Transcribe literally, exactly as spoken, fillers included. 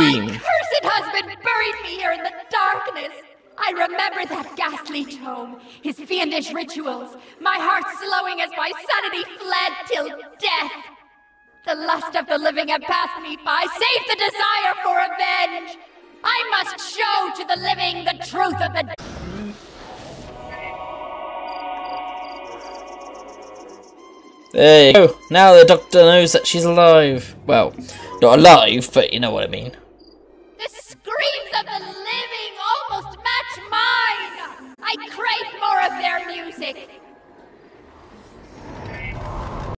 Moonscream! My cursed husband buried me here in the darkness. I remember that ghastly tome, his fiendish rituals, my heart slowing as my sanity fled till death. The lust of the living had passed me by, save the desire for revenge. I must show to the living the truth of the... There you go. Now the doctor knows that she's alive. Well, not alive, but you know what I mean. The screams of the living almost match mine. I crave more of their music,